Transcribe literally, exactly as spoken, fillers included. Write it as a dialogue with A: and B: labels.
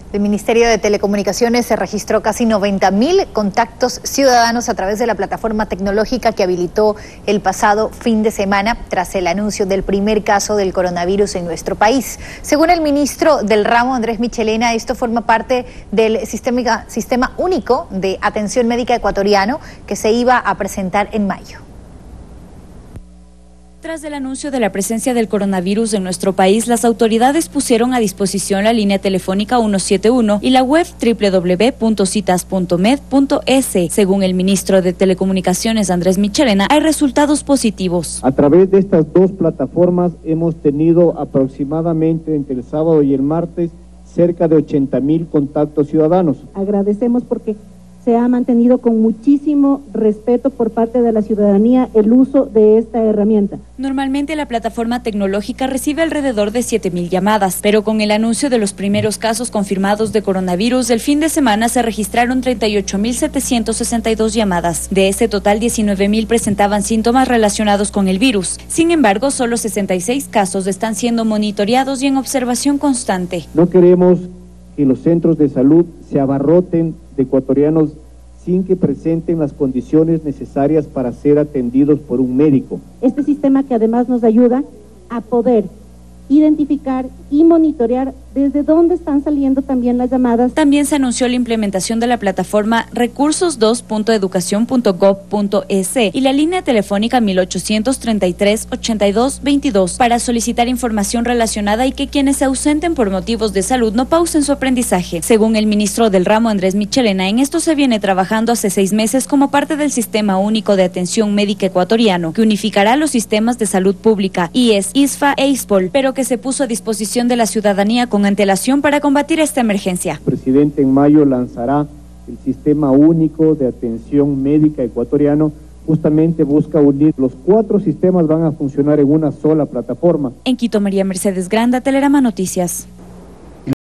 A: El Ministerio de Telecomunicaciones se registró casi noventa mil contactos ciudadanos a través de la plataforma tecnológica que habilitó el pasado fin de semana tras el anuncio del primer caso del coronavirus en nuestro país. Según el ministro del ramo, Andrés Michelena, esto forma parte del sistema, sistema único de atención médica ecuatoriano que se iba a presentar en mayo.
B: Tras el anuncio de la presencia del coronavirus en nuestro país, las autoridades pusieron a disposición la línea telefónica ciento setenta y uno y la web doble u doble u doble u punto citas punto med punto es. Según el ministro de Telecomunicaciones, Andrés Michelena, hay resultados positivos.
C: A través de estas dos plataformas hemos tenido aproximadamente entre el sábado y el martes cerca de ochenta mil contactos ciudadanos.
D: Agradecemos porque se ha mantenido con muchísimo respeto por parte de la ciudadanía el uso de esta herramienta.
B: Normalmente la plataforma tecnológica recibe alrededor de siete mil llamadas, pero con el anuncio de los primeros casos confirmados de coronavirus, el fin de semana se registraron treinta y ocho mil setecientos sesenta y dos llamadas. De ese total, diecinueve mil presentaban síntomas relacionados con el virus. Sin embargo, solo sesenta y seis casos están siendo monitoreados y en observación constante.
C: No queremos que los centros de salud se abarroten de ecuatorianos sin que presenten las condiciones necesarias para ser atendidos por un médico.
D: Este sistema que además nos ayuda a poder identificar y monitorear desde dónde están saliendo también las llamadas.
B: También se anunció la implementación de la plataforma recursos dos punto educación punto gob punto es y la línea telefónica mil ochocientos treinta y tres, ochenta y dos, veintidós para solicitar información relacionada y que quienes se ausenten por motivos de salud no pausen su aprendizaje. Según el ministro del ramo, Andrés Michelena, en esto se viene trabajando hace seis meses como parte del Sistema Único de Atención Médica Ecuatoriano, que unificará los sistemas de salud pública, I E S, ISFA e ISPOL, pero que que se puso a disposición de la ciudadanía con antelación para combatir esta emergencia.
C: El presidente en mayo lanzará el Sistema Único de Atención Médica Ecuatoriano. Justamente busca unir los cuatro sistemas, van a funcionar en una sola plataforma.
B: En Quito, María Mercedes Granda, Telerama Noticias.